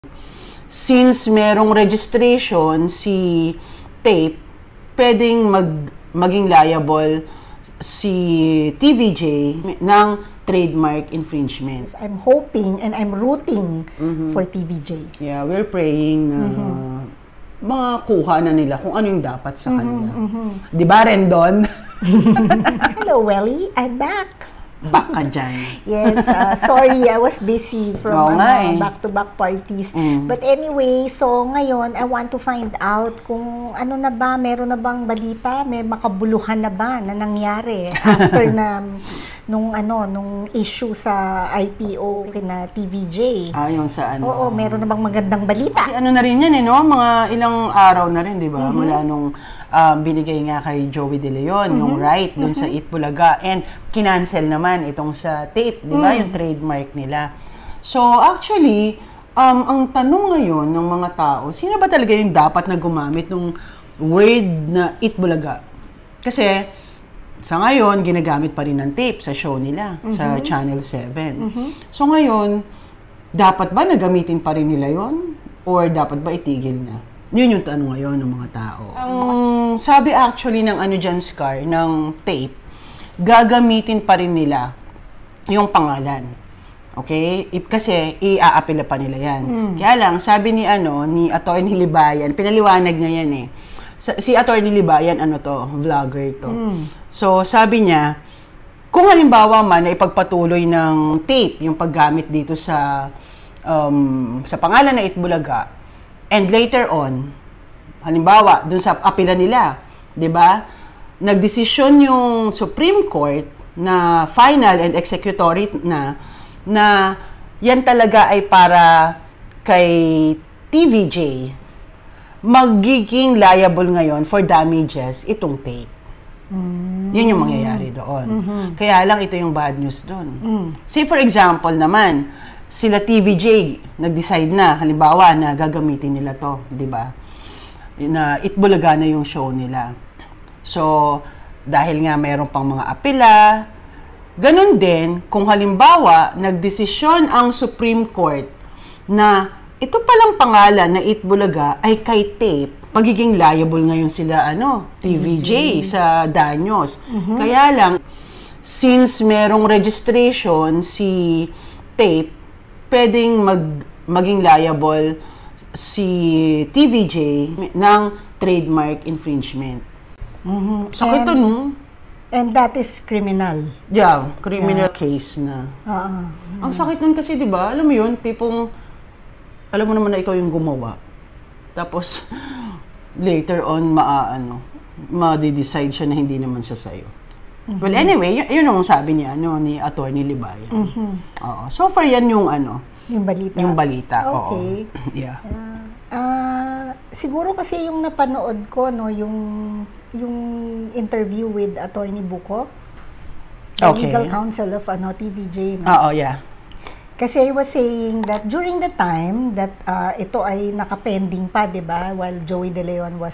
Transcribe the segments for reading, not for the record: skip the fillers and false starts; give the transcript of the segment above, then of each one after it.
Since merong registration si tape, pwedeng maging liable si TVJ ng trademark infringement. I'm hoping and I'm rooting for TVJ. Yeah, we're praying na makakuha na nila kung ano yung dapat sa kanila. Di ba, Rendon? Hello, Welly. I'm back. Back ka dyan. Yes, sorry, I was busy from back-to-back parties. But anyway, so ngayon, I want to find out kung ano na ba, meron na bang balita, may makabuluhan na ba na nangyari after nung issue sa IPO kina TVJ. Yung sa ano. Oo, meron na bang magandang balita? Kasi ano na rin yan, no? Mga ilang araw na rin, di ba? Mula nung binigay nga kay Joey De Leon, yung right dun sa Eat Bulaga. And kinancel naman itong sa tape, di ba? Yung trademark nila. So, actually, ang tanong ngayon ng mga tao, sino ba talaga yung dapat na gumamit ng word na Eat Bulaga? Kasi, sa ngayon, ginagamit pa rin ng tape sa show nila, sa Channel 7. So, ngayon, dapat ba nagamitin pa rin nila yon? Or dapat ba itigil na? Yun yung tanong ngayon ng mga tao. Sabi actually ng dyan, Scar, ng tape, gagamitin pa rin nila yung pangalan. Okay? Kasi i-aapila pa nila yan. Kaya lang, sabi ni Atty. Libayan, pinaliwanag niya yan eh. Si Atty. Libayan, vlogger to. So, sabi niya, kung halimbawa man na ipagpatuloy ng tape yung paggamit dito sa pangalan na Eat Bulaga, and later on, halimbawa, dun sa apila nila, di ba? Nagdesisyon yung Supreme Court na final and executory na yan talaga ay para kay TVJ, magiging liable ngayon for damages itong tape. Yun yung mangyayari doon. Kaya lang ito yung bad news doon. Say for example naman, sila TVJ nag-decide na, halimbawa, na gagamitin nila to, di ba? Na Eat Bulaga na yung show nila. So, dahil nga mayroon pang mga apela, ganun din, kung halimbawa, nagdesisyon ang Supreme Court na ito palang pangalan na Eat Bulaga ay kay tape, magiging liable ngayon sila, TVJ sa danyos. Kaya lang, since merong registration si tape, pwedeng maging liable si TVJ ng trademark infringement. Sakit to, no? And that is criminal. Yeah, criminal case na. Ang sakit nun kasi, di ba? Alam mo yun, tipong, alam mo naman na ikaw yung gumawa. Tapos, later on, ma-decide siya na hindi naman siya sa'yo. Well, anyway, yun ang sabi niya, ni Atty. Libayan. Oo. So far, yan yung yung balita. Yung balita, okay. Oo. Yeah. Siguro kasi yung napanood ko, yung interview with Atty. Buko, the legal counsel of TVJ. Oo, yeah. Kasi he was saying that during the time that ito ay nakapending pa, 'di ba? While Joey De Leon was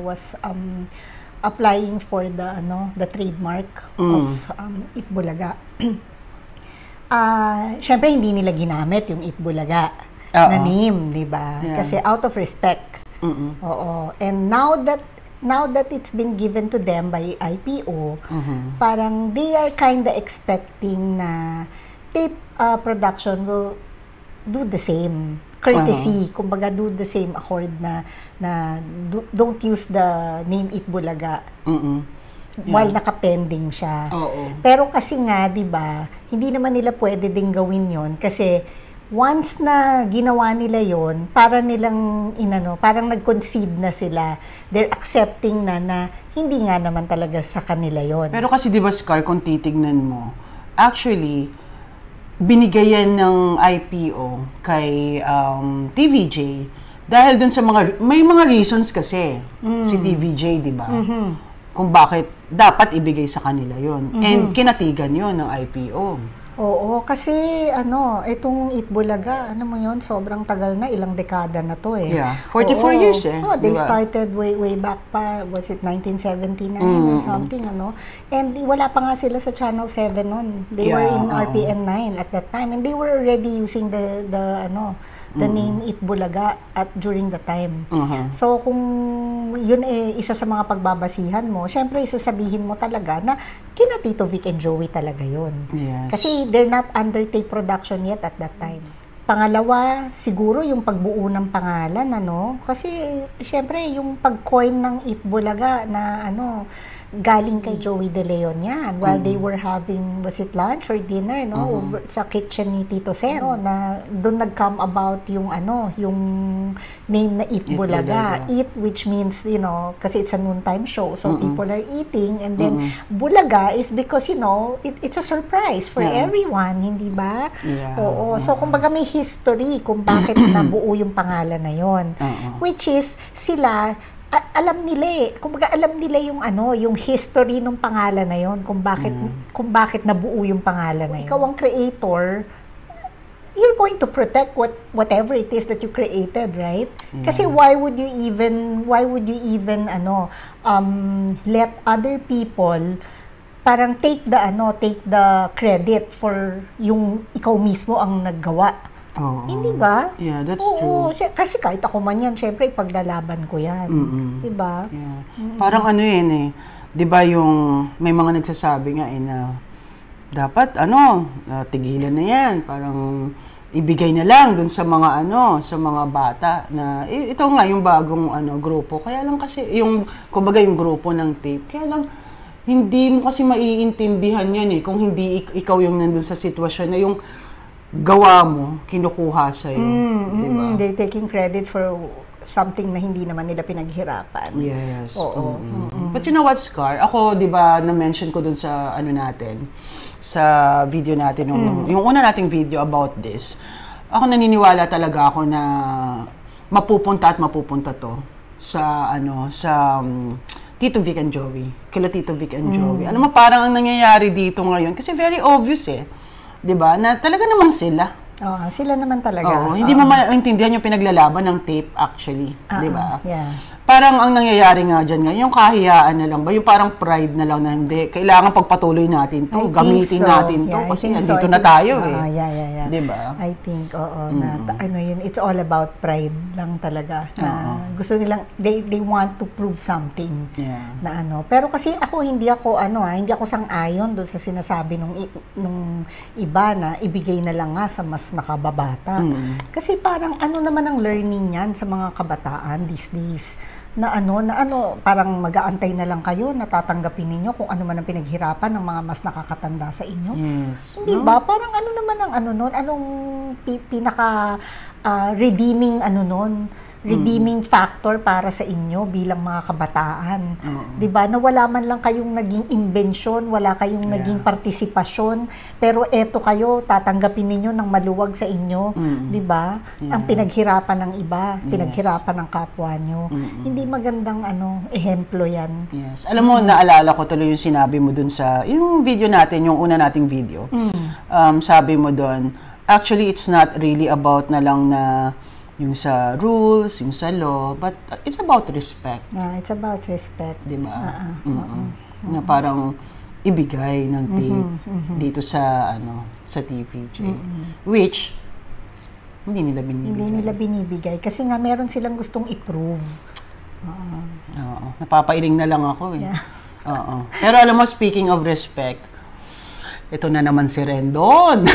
applying for the trademark of Eat Bulaga. Syempre hindi nila ginamit yung Eat Bulaga na name, 'di ba? Yeah. Kasi out of respect. Oo. And now that it's been given to them by IPO, parang they are kinda expecting na tape production will do the same courtesy, kumbaga do the same accord na don't use the name Eat Bulaga while nakapending siya. Pero kasi nga, 'di ba, hindi naman nila pwede ding gawin 'yon kasi once na ginawa nila 'yon, para nilang parang nag-concede na sila. They're accepting na hindi nga naman talaga sa kanila 'yon. Pero kasi 'di ba, Scar, kung titignan mo, actually binigayan ng IPO kay TVJ dahil dun sa may mga reasons kasi si TVJ, di ba? Kung bakit dapat ibigay sa kanila yon. And kinatigan yon ng IPO. Oo, kasi itong Eat Bulaga, mo yun, sobrang tagal na, ilang dekada na to eh. Yeah, 44 years eh. Oh, they started way back pa, was it 1979 or something, And wala pa nga sila sa Channel 7 noon. They were in RPN 9 at that time, and they were already using the the name Itbulaga at during the time. So, kung yun isa sa mga pagbabasihan mo, syempre isasabihin mo talaga na kina Tito Vic and Joey talaga yun. Yes. Kasi they're not under tape production yet at that time. Pangalawa, siguro yung pagbuo ng pangalan, kasi syempre yung pag-coin ng Itbulaga na galing kay Joey De Leon yan. While they were having, was it lunch or dinner, over sa kitchen ni Tito Sen, na doon nag-come about yung yung name na Itbulaga. Eat, which means, kasi it's a noontime show, so people are eating, and then Bulaga is because, it's a surprise for everyone, hindi ba? Yeah. Oo. So, kumbaga may history kung bakit nabuo yung pangalan na yon, which is sila alam nila kumbaga alam nila yung yung history ng pangalan na yon, kung bakit nabuo yung pangalan na yon. Ikaw ang creator, you're going to protect whatever it is that you created, right? Kasi why would you even let other people parang take the credit for yung ikaw mismo ang naggawa? Hindi ba? Yeah, that's true. Kasi kahit ako man yan, syempre ipaglalaban ko yan. Di ba? Yeah. Parang di ba yung may mga nagsasabi nga na dapat tigilan na yan. Parang ibigay na lang dun sa mga sa mga bata na ito nga yung bagong grupo. Kaya lang kasi kumbaga yung grupo ng tape. Kaya lang hindi mo kasi maiintindihan yan kung hindi ikaw yung nandun sa sitwasyon na yung gawa mo, kinukuha sa'yo. Diba? They're taking credit for something na hindi naman nila pinaghirapan. Yes. Oo. But you know what, Scar? Ako, di ba, na-mention ko dun sa natin, sa video natin, yung una nating video about this, ako naniniwala talaga ako na mapupunta to sa Tito Vic and Joey. Kila Tito Vic and Joey. Alam mo, parang ang nangyayari dito ngayon, kasi very obvious 'di ba? Na talaga naman sila. Sila naman talaga. Hindi mo maintindihan yung pinaglalaban ng tape actually, 'di ba? Yeah. Parang ang nangyayari nga diyan ngayon, yung kahiyaan na lang ba, yung parang pride na lang na hindi kailangan pagpatuloy natin 'to, gamitin natin 'to kasi nandito na tayo Yeah. 'Di ba? I think na yun, it's all about pride lang talaga. Na gusto nilang they want to prove something. Yeah. Na pero kasi hindi ako sang-ayon doon sa sinasabi nung iba na ibigay na lang nga sa mas nakababata. Kasi parang naman ang learning niyan sa mga kabataan these days. Na parang mag-aantay na lang kayo, natatanggapin ninyo kung ano man ang pinaghirapan ng mga mas nakakatanda sa inyo. Yes. Hindi ba? Parang naman ang anong pinaka redeeming redeeming factor para sa inyo bilang mga kabataan. 'Di ba? Na wala man lang kayong naging imbensyon, wala kayong naging partisipasyon, pero eto kayo, tatanggapin ninyo ng maluwag sa inyo, 'di ba? Ang pinaghirapan ng iba, pinaghirapan ng kapwa nyo. Hindi magandang ehemplo 'yan. Yes. Alam mo, naalala ko tuloy yung sinabi mo dun sa yung video natin, yung una nating video. Sabi mo dun, actually it's not really about na lang na yung sa rules, yung sa law, but it's about respect. It's about respect. Diba? Na parang ibigay ng tape dito sa sa TVJ. Which hindi nila binibigay. Hindi nila binibigay kasi nga meron silang gustong i-prove. Napapailing na lang ako Yeah. Pero alam mo, speaking of respect, ito na naman si Rendon.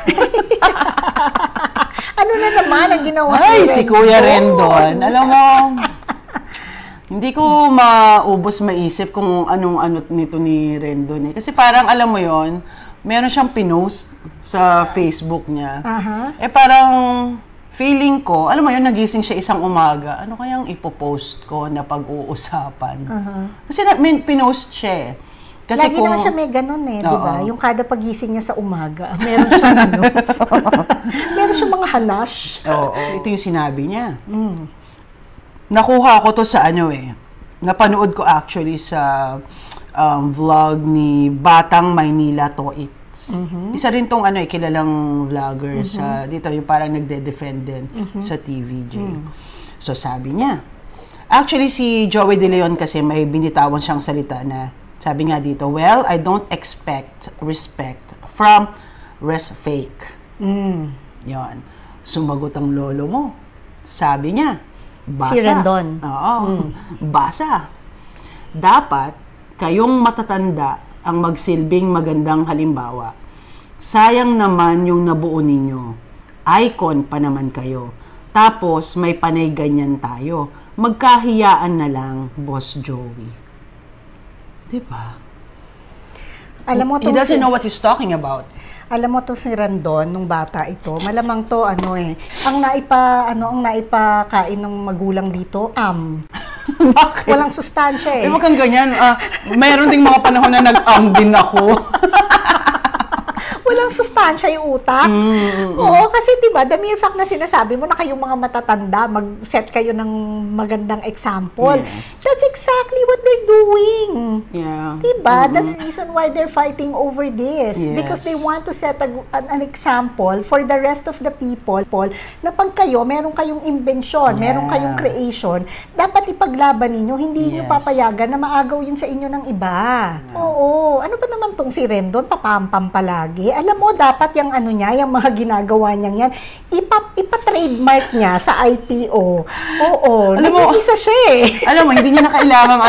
Ano na naman ang ginawa ni Rendon? Si Kuya Rendon. Alam mo, hindi ko maubos maisip kung anong nito ni Rendon. Kasi parang alam mo yon, meron siyang pinost sa Facebook niya. Parang feeling ko, alam mo yun, nagising siya isang umaga, ano kayang ipopost ko na pag-uusapan? Kasi pinost siya Kasi lagi naman siya may ganun di ba? Yung kada pagising niya sa umaga, meron siya meron siya mga halash. Ito yung sinabi niya. Nakuha ko to sa napanood ko actually sa vlog ni Batang Maynila Toits. Isa rin tong kilalang vlogger sa dito, yung parang nagde-defend din sa TVJ. So sabi niya, actually si Joey De Leon kasi may binitawan siyang salita na sabi nga dito, well, I don't expect respect from res fake. Yon. Sumagot ang lolo mo. Sabi niya, basa. Si Rendon. Oo, basa. Dapat kayong matatanda ang magsilbing magandang halimbawa. Sayang naman yung nabuo ninyo. Icon pa naman kayo. Tapos may panay ganyan tayo. Magkahiyaan na lang, Boss Joey. Diba? Alam mo, He doesn't know what he's talking about. Alam mo to si Rendon, nung bata ito, malamang to ang naipakain ng magulang dito, Bakit? walang sustansya Huwag kang ganyan. Mayroon ding mga panahon na nag-am din ako. Walang sustansya yung utak. Oo, kasi diba, the mere fact na sinasabi mo na kayong mga matatanda, mag-set kayo ng magandang example. Yes. That's exactly what they're doing. Yeah. Diba? That's the reason why they're fighting over this. Yes. Because they want to set an example for the rest of the people na pag kayo, meron kayong invention, meron kayong creation, dapat ipaglaban ninyo, hindi nyo papayagan na maagaw yun sa inyo ng iba. Oo. Ano ba naman tong si Rendon? Papampam palagi. Alam mo, dapat yung yung mga ginagawa niya yan, ipa-trademark niya sa IPO. Oo. Alam mo, isa siya Alam mo, hindi niya na kailangang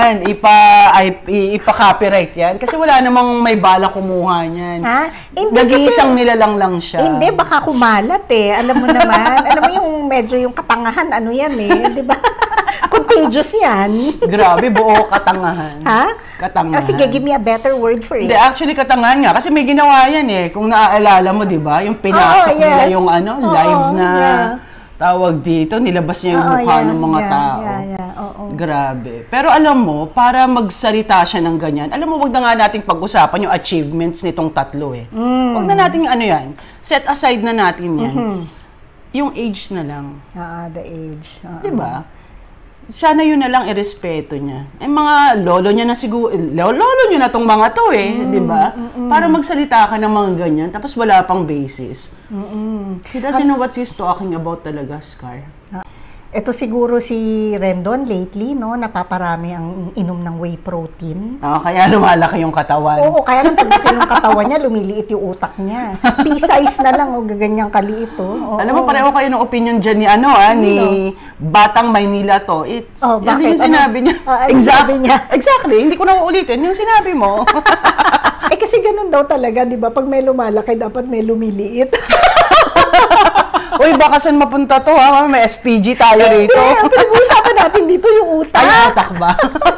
ipa-copyright yan. Kasi wala namang may bala kumuha niyan. Nag-iisang nilalang lang siya. Hindi, baka kumalat Alam mo naman. Alam mo medyo yung katangahan, di ba? Contagious yan. Grabe, buo katangahan. Katangahan. Sige, give me a better word for it. Hindi, actually katangahan nga. Kasi may ginawa yan Kung naaalala mo, di ba? Yung pinasok nila yung live na tawag dito, nilabas niya yung mukha ng mga tao. Grabe. Pero alam mo, para magsalita siya ng ganyan, alam mo, wag na nga nating pag-usapan yung achievements nitong tatlo Wag na nating set aside na natin yan. Yung age na lang. The age. Di ba? Sana yun na lang irespeto niya. Mga lolo niya na siguro, lolo niya na tong mga to di ba? Para magsalita ka ng mga ganyan, tapos wala pang basis. He doesn't know what he's talking about talaga, Scar. Ito siguro si Rendon lately, napaparami ang inom ng whey protein. Kaya lumalaki yung katawan. Oo, kaya nang paglaki yung katawan niya, lumiliit yung utak niya. Pea-size na lang, gaganyang kaliit Alam mo, pareho kayo ng opinion dyan ni Batang Maynila to. Bakit? Yung sinabi niya. Exactly, hindi ko na uulitin yung sinabi mo. Kasi ganun daw talaga, di ba? Pag may lumalaki, dapat may lumiliit. Uy, baka saan mapunta to May SPG tayo rito. Ang pinag-uusapan natin dito yung utak. Ay, utak ba?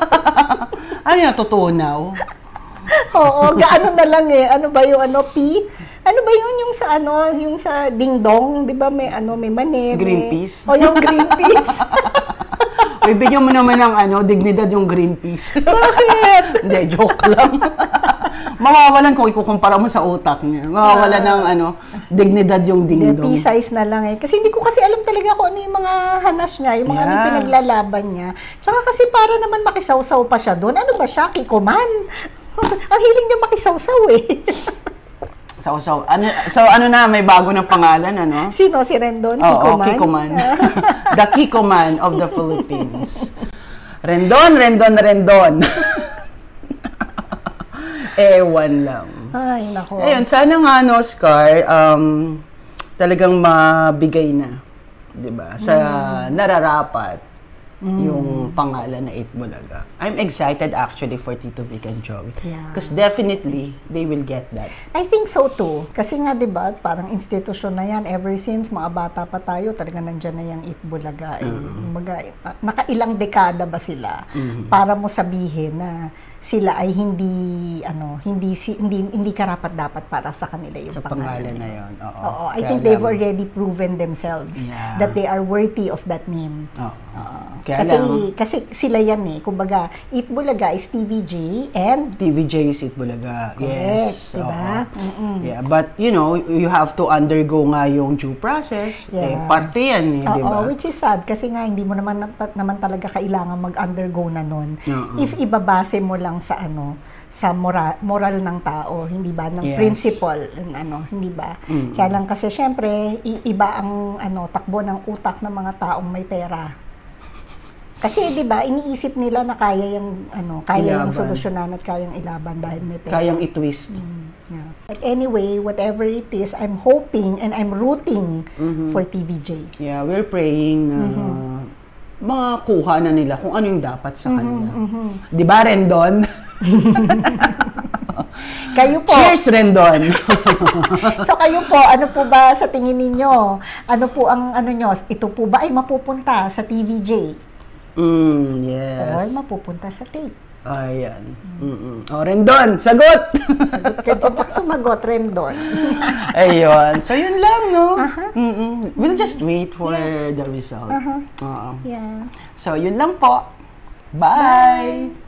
Ano yung natutunaw? Oo, gaano na lang Ano ba yung P? Ano ba yun yung sa ding-dong? Di ba may mani? Greenpeace? Yung Greenpeace. Uy, bigyan mo naman ng dignidad yung Greenpeace. Bakit? Hindi, joke lang. Mawawalan kung ikukumpara mo sa utak niya. Mawawalan ng dignidad yung ding-dong. Pea-size na lang Kasi hindi ko kasi alam talaga kung ano yung mga hanas niya, yung mga pinaglalaban niya. Saka kasi para naman makisawsaw pa siya doon. Ano ba siya? Kikoman? Ang hiling niya makisawsaw So, may bago na pangalan, Sino? Si Rendon? Kikoman? Kikoman. The Kikoman of the Philippines. Rendon. Ewan lang. Ay, nako. Ayun, sana nga, Scar, talagang mabigay na, di ba? Sa nararapat yung pangalan na Itbulaga. I'm excited actually for Tito Vic and Joey. Because definitely, they will get that. I think so too. Kasi nga, di ba, parang institusyon na yan. Ever since mga bata pa tayo, talaga nandyan na yung Itbulaga. Nakailang dekada ba sila para mo sabihin na sila ay hindi karapat-dapat para sa kanila yung pangalan na yun. Oo. I think they've already proven themselves that they are worthy of that name. Kasi sila yan kumbaga, Itbulaga is TVJ and TVJ is Itbulaga. Correct, yes. Diba? Yeah, but you have to undergo nga yung due process. Parte yan diba? Which is sad kasi nga hindi mo naman talaga kailangan mag-undergo na nun. If ibabase mo lang sa moral ng tao, hindi ba, ng principle, hindi ba? Kaya lang kasi syempre iba ang takbo ng utak ng mga taong may pera. Kasi 'di ba, iniisip nila na kaya yung kaya yung Ilaban. solusyonan at kayang ilaban dahil may pera. Kayang i-twist. Yeah. But anyway, whatever it is, I'm hoping and I'm rooting for TVJ. Yeah, we're praying na makuha na nila kung ano yung dapat sa kanila. Di ba, Rendon? Kayo po. Cheers, Rendon! So kayo po, ano po ba sa tingin ninyo? Ano po ang nyo? Ito po ba ay mapupunta sa TVJ? Yes. Or mapupunta sa tape? Ayan. O, Rendon, sagot! Kaya sumagot, Rendon. Ayun. So, yun lang, no? We'll just wait for the result. Yeah. So, yun lang po. Bye!